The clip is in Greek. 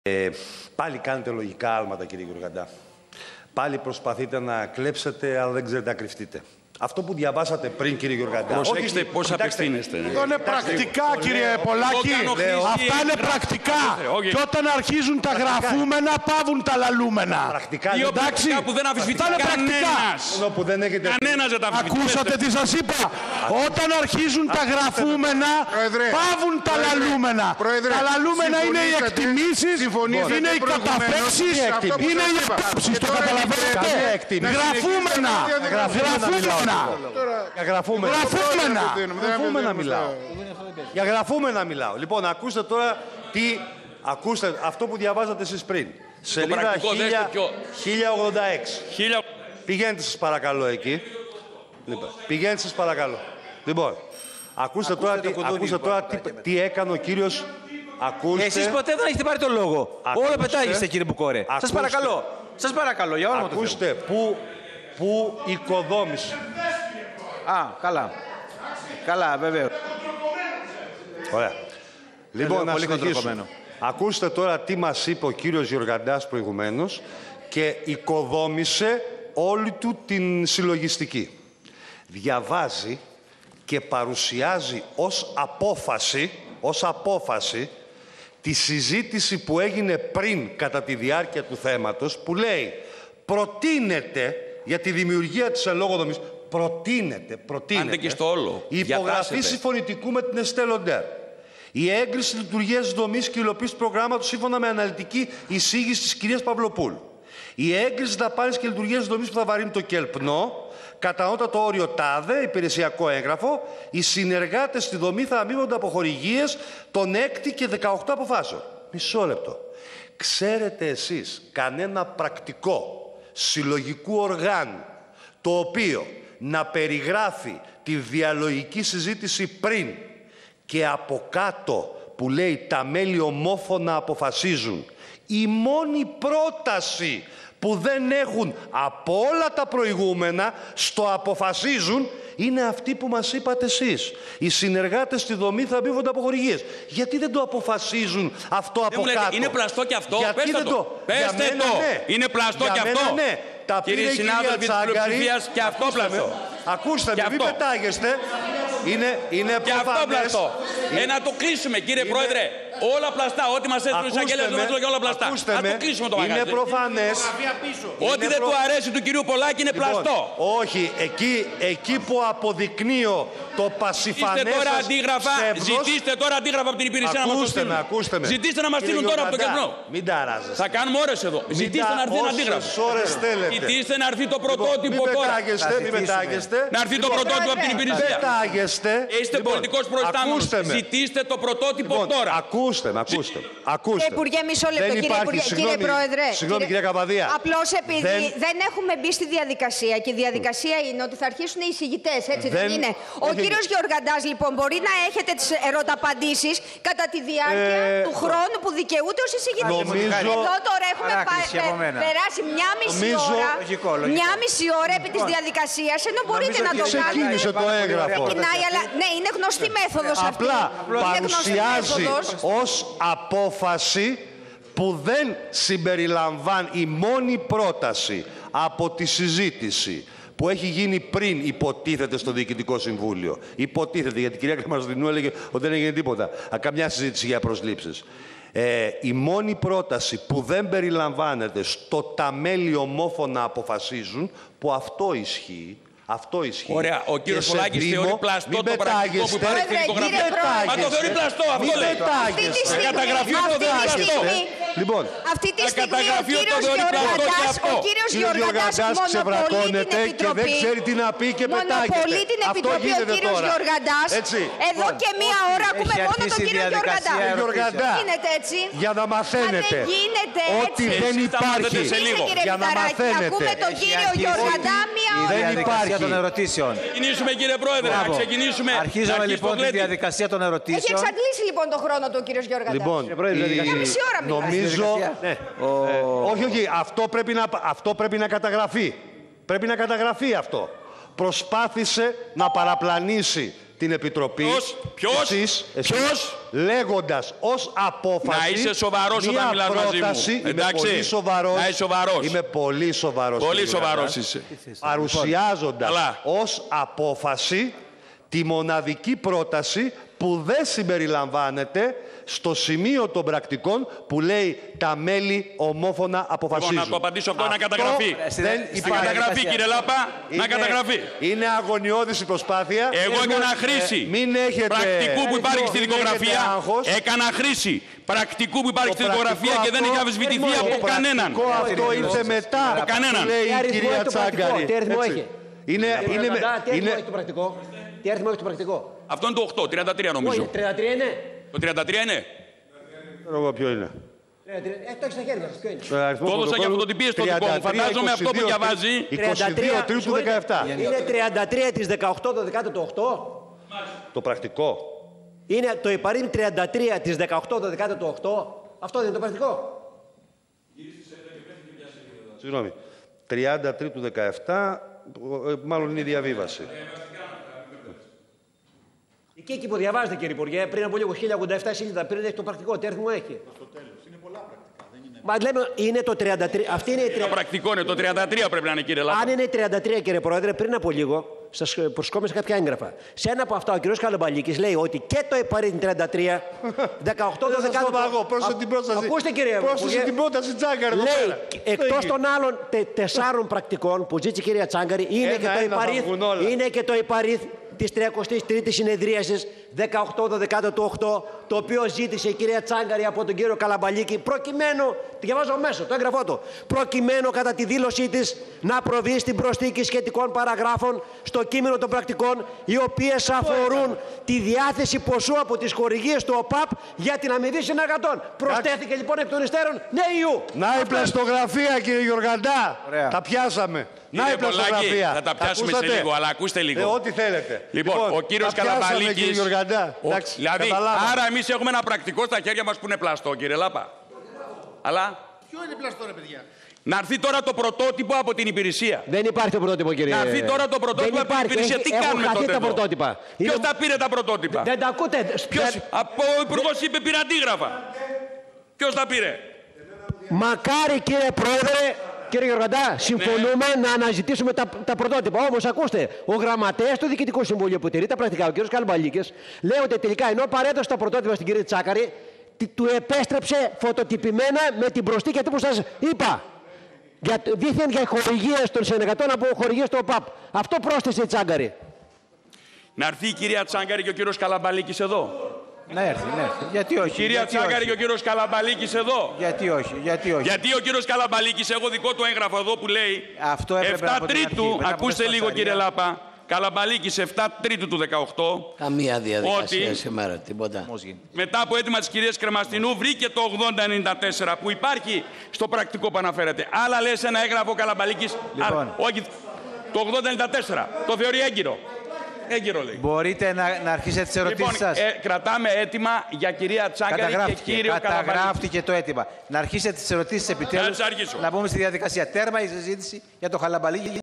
Πάλι κάνετε λογικά άλματα, κύριε Γιουργαντά. Πάλι προσπαθείτε να κλέψετε, αλλά δεν ξέρετε να κρυφτείτε. Αυτό που διαβάσατε πριν, κύριε Γιουργαντά. Προσέξτε πώς απευθύνεστε. Αυτό είναι πρακτικά, κύριε Πολάκη. Αυτά είναι πρακτικά. Και όταν αρχίζουν τα γραφούμενα, πάβουν τα λαλούμενα. Πρακτικά, εντάξει. Που δεν αμφισβητεί κανένας. Κανένας δεν τα αμφισβητεί. Ακούσατε τι σας είπα. Όταν αρχίζουν τα γραφούμενα, πάβουν τα λαλούμενα. Τα λαλούμενα είναι οι εκτιμήσεις, είναι οι καταθέσεις, είναι οι επάψεις. Το καταλαβαίνετε. Γραφούμενα. Για γραφούμενα μιλάω. Λοιπόν, ακούστε τώρα ακούστε αυτό που διαβάζατε εσείς πριν. Σελίδα 1086. Πηγαίνετε σας παρακαλώ εκεί. Πηγαίνετε σας παρακαλώ. Λοιπόν, ακούστε τώρα τι έκανε ο κύριος. Εσείς ποτέ δεν έχετε πάρει το λόγο. Όλο πετάγεστε, κύριε Μπουκόρε. Σας παρακαλώ, για όνομα του Θεού. Ακούστε που οικοδόμησε. Καλά. Καλά, βέβαια. Ωραία. Λοιπόν, να συνεχίσουμε. Ακούστε τώρα τι μας είπε ο κύριος Γιουργαντάς προηγουμένως και οικοδόμησε όλη του την συλλογιστική. Διαβάζει και παρουσιάζει ως απόφαση τη συζήτηση που έγινε πριν κατά τη διάρκεια του θέματος, που λέει προτείνεται για τη δημιουργία της εν λόγω δομής. Προτείνεται. Άντε και στο όλο. Η υπογραφή συμφωνητικού με την Εστέ Λοντέρ. Η έγκριση λειτουργίας της δομής και υλοποίηση προγράμματος σύμφωνα με αναλυτική εισήγηση της κυρίας Παυλοπούλου. Η έγκριση δαπάνης και λειτουργίας της δομής που θα βαρύνει το ΚΕΛΠΝΟ. Κατανότατο όριο ΤΑΔΕ, υπηρεσιακό έγγραφο. Οι συνεργάτες στη δομή θα αμείβονται από χορηγίες των 6 και 18 αποφάσεων. Μισό λεπτό. Ξέρετε εσείς κανένα πρακτικό συλλογικού οργάνου το οποίο να περιγράφει τη διαλογική συζήτηση πριν και από κάτω που λέει τα μέλη ομόφωνα αποφασίζουν, η μόνη πρόταση που δεν έχουν από όλα τα προηγούμενα στο αποφασίζουν είναι αυτή που μας είπατε εσείς. Οι συνεργάτες στη δομή θα αμείβονται από χορηγίες. Γιατί δεν το αποφασίζουν αυτό από κάτω? Είναι πλαστό και αυτό. Γιατί Πέστε το. Ναι. Είναι πλαστό για και μένα, αυτό. Ναι. Τα κύριοι συνάδελφοι της πλειοψηφίας, και αυτό πλαστό. Ακούστε με, μην πετάγεστε. Είναι και προφανές. αυτό πλαστό. Να το κλείσουμε, κύριε Πρόεδρε. Όλα πλαστά. Ό,τι μας έστειλε ο εισαγγελέας και όλα πλαστά. Να το κλείσουμε το μαγαζί. Είναι προφανές. Ό,τι δεν του αρέσει του κυρίου Πολάκη είναι πλαστό. Όχι, εκεί που αποδεικνύω το πασιφανές σας ψεύδος. Ζητήστε τώρα αντίγραφα από την υπηρεσία να μας το στείλουν. Ακούστε με. Ζητήστε να μας στείλουν τώρα από το κενό. Μην ταράζεστε. Θα κάνουμε ώρες εδώ. Ζητήστε να έρθει ένα αντίγραφο. Ζητήστε να έρθει το πρωτότυπο τώρα. Μην πετάγεστε. Να έρθει το πρωτότυπο από την υπηρεσία. Είστε πολιτικός προϊστάμενος. Ζητήστε το πρωτότυπο τώρα. Ακούστε. Υπουργέ, μισό λεπτό, κύριε Πρόεδρε. Συγγνώμη, κυρία Καπαδία. Απλώς επειδή δεν έχουμε μπει στη διαδικασία και η διαδικασία είναι ότι θα αρχίσουν οι εισηγητές, έτσι δεν είναι? Ο κύριος Γιουργαντάς, λοιπόν, μπορεί να έχετε τις ερωταπαντήσεις κατά τη διάρκεια του χρόνου που δικαιούται ως εισηγητής. Εδώ τώρα έχουμε περάσει μια μισή ώρα επί της διαδικασίας, ενώ μπορείτε να το κάνετε. Ξεκίνησε το έγγραφο. Ναι, είναι γνωστή μέθοδος αυτή. Απλά παρουσιάζει ως απόφαση που δεν συμπεριλαμβάνει, η μόνη πρόταση από τη συζήτηση που έχει γίνει πριν, υποτίθεται, στο Διοικητικό Συμβούλιο. Υποτίθεται, γιατί η κυρία Καμαρζωτινού έλεγε ότι δεν έγινε τίποτα. Καμιά συζήτηση για προσλήψεις. Η μόνη πρόταση που δεν περιλαμβάνεται στο τα μέλη ομόφωνα αποφασίζουν, που αυτό ισχύει. Ωραία, ο κύριος Πολάκης θεωρεί πλαστό το πρακτικό που υπάρχει στην υπογραφή. Μα το θεωρεί πλαστό, αυτό λέει. Μην καταγραφεί το θεωρεί πλαστό. Λοιπόν, αυτή τη στιγμή ο κύριος Γιουργαντάς ξεβρακώνεται και δεν ξέρει τι να πει και πετάγεται. Μονοπολεί την Επιτροπή ο κύριος Γιουργαντάς. Εδώ και μία ώρα ακούμε μόνο τον κύριο Γιουργαντά. Γίνεται έτσι. Για να μαθαίνετε ότι δεν υπάρχει. Για να μαθαίνετε. Ακούμε τον κύριο Γιουργαντά μία ώρα. Δεν υπάρχει. Των ερωτήσεων. Ξεκινήσουμε, κύριε Πρόεδρε. Να ξεκινήσουμε. Αρχίζουμε λοιπόν τη διαδικασία των ερωτήσεων. Έχει εξαντλήσει λοιπόν τον χρόνο του ο κύριος Γιουργαντάς. Λοιπόν, για μισή ώρα νομίζω. Όχι, αυτό πρέπει να καταγραφεί. Πρέπει να καταγραφεί αυτό. Προσπάθησε να παραπλανήσει την Επιτροπή. Ποιος? Λέγοντας ως απόφαση. Να είσαι σοβαρός όταν μιλάς μαζί μου. Εντάξει. Πολύ σοβαρός. Να είσαι σοβαρός. Είμαι πολύ σοβαρός. Πολύ σοβαρός είσαι. Παρουσιάζοντας ως απόφαση τη μοναδική πρόταση που δεν συμπεριλαμβάνεται στο σημείο των πρακτικών που λέει τα μέλη ομόφωνα αποφασίζουν. Να το απαντήσω αυτό, να καταγραφεί. Δεν να καταγραφεί, κύριε Λάπα, να καταγραφεί. Είναι αγωνιώδης η προσπάθεια. Εγώ έκανα χρήση πρακτικού που υπάρχει στη δικογραφία. Έκανα χρήση πρακτικού που υπάρχει στη δικογραφία και δεν έχει αμφισβητηθεί από κανέναν. Αυτό ήρθε μετά. Από κανέναν. Λέει η κυρία Τσάγκαρη. Τι αριθμό έχει? Τι αριθμό έχει το πρακτικό? Τι αριθμό έχει το πρακτικό? Αυτό είναι το 8, 33 νομίζω. 33 είναι. Το 33 είναι. Ποιο είναι? Το έχει στα χέρια σας, ποιο είναι? Το έδωσα για φωτοτυπίες στο δικό μου. Φαντάζομαι αυτό που διαβάζει. 22 Τρίτου 17. Είναι 33 της 18 12 του 8. Το πρακτικό. Είναι το υπαρείμ 33 της 18 12 του 8. Αυτό δεν είναι το πρακτικό? Συγγνώμη. 33 του 17, μάλλον είναι η διαβίβαση. Εκεί που διαβάζετε, κύριε Υπουργέ, πριν από λίγο 1087 σελίδα πριν έχει το πρακτικό. Τι αριθμό έχει? Στο τέλος. Είναι πολλά πρακτικά. Δεν είναι... Μα λέμε είναι το 33. Αυτή είναι η Το πρακτικό είναι το 33 πρέπει να είναι, κύριε Λάπα. Αν είναι 33, κύριε Πρόεδρε, πριν από λίγο σας προσκόμισα κάποια έγγραφα. Σε ένα από αυτά ο κ. Καλαμπαλίκης λέει ότι και το υπαρείμ 33, 18 12. Ακούστε, κύριε Πρόσθεσε την πρόταση Τσάγκαρη. Λέει εκτός των άλλων 4 πρακτικών που ζήτησε η κυρία Τσάγκαρη είναι και το υπαρίθμ της 33ης συνεδρίασης 18-12 του 8, το οποίο ζήτησε η κυρία Τσάγκαρη από τον κύριο Καλαμπαλίκη προκειμένου, διαβάζω μέσα το έγγραφό του, προκειμένου κατά τη δήλωσή της να προβεί στην προσθήκη σχετικών παραγράφων στο κείμενο των πρακτικών, οι οποίες αφορούν τη διάθεση ποσού από τις χορηγίες του ΟΠΑΠ για την αμοιβή συνεργατών. Προσθέθηκε λοιπόν εκ των υστέρων νέου. Να η πλαστογραφία, κύριε Γιωργαντά. Τα πιάσαμε. Να η πλαστογραφία. Θα τα πιάσουμε σε λίγο, αλλά ακούστε λίγο. Ό,τι θέλετε. Λοιπόν, ο κύριος Καλαμπαλίκης. Δηλαδή, άρα εμείς έχουμε ένα πρακτικό στα χέρια μας που είναι πλαστό, κύριε Λάπα. Αλλά. Ποιο είναι πλαστό, ρε παιδιά? Να έρθει τώρα το πρωτότυπο από την υπηρεσία. Δεν υπάρχει το πρωτότυπο, κύριε. Να έρθει τώρα το πρωτότυπο από την υπηρεσία. Τι κάνουμε τότε? Ποιος τα πήρε τα πρωτότυπα? Δεν τα ακούτε. Από ο Υπουργός είπε πήρα αντίγραφα. Ποιος τα πήρε? Μακάρι, κύριε Πρόεδρε. Κύριε Γιωργαντά, συμφωνούμε να αναζητήσουμε τα πρωτότυπα. Όμως, ακούστε, ο γραμματέας του Διοικητικού Συμβουλίου που τηρεί τα πρακτικά, ο κ. Καλαμπαλίκης, λέει ότι τελικά ενώ παρέδωσε τα πρωτότυπα στην κυρία Τσάκαρη, του επέστρεψε φωτοτυπημένα με την προσθήκη που σας είπα. Δήθεν για χορηγίες των συνεργατών από χορηγίες του ΟΠΑΠ. Αυτό πρόσθεσε η Τσάγκαρη. Να έρθει η κυρία Τσάγκαρη και ο κύριος Καλαμπαλίκης εδώ. Να έρθει, ναι. Γιατί όχι? Κυρία Τσάγκαρη και ο κύριος Καλαμπαλίκης εδώ. Γιατί όχι? Γιατί ο κύριος Καλαμπαλίκης, έχω δικό του έγγραφο εδώ που λέει αυτό 7 Τρίτου, ακούστε λίγο κύριε Λάπα, Καλαμπαλίκης 7 Τρίτου του 18. Καμία διαδικασία σήμερα, τίποτα. Μετά από αίτημα της κυρίας Κρεμαστινού βρήκε το 8094 που υπάρχει στο πρακτικό που αναφέρεται. Άλλα λέει σε ένα έγγραφο Καλαμπαλίκης, όχι, το 8094, το θεωρεί έγκυρο. Έγκυρο λέει. Μπορείτε να αρχίσετε τις ερωτήσεις σας. Κρατάμε έτοιμα για κυρία Τσάγκαρη και κύριο Καλαμπαλίκη. Καταγράφτηκε το αίτημα. Να αρχίσετε τις ερωτήσεις επιτέλους. Να μπούμε στη διαδικασία. Τέρμα η συζήτηση για το Καλαμπαλίκη.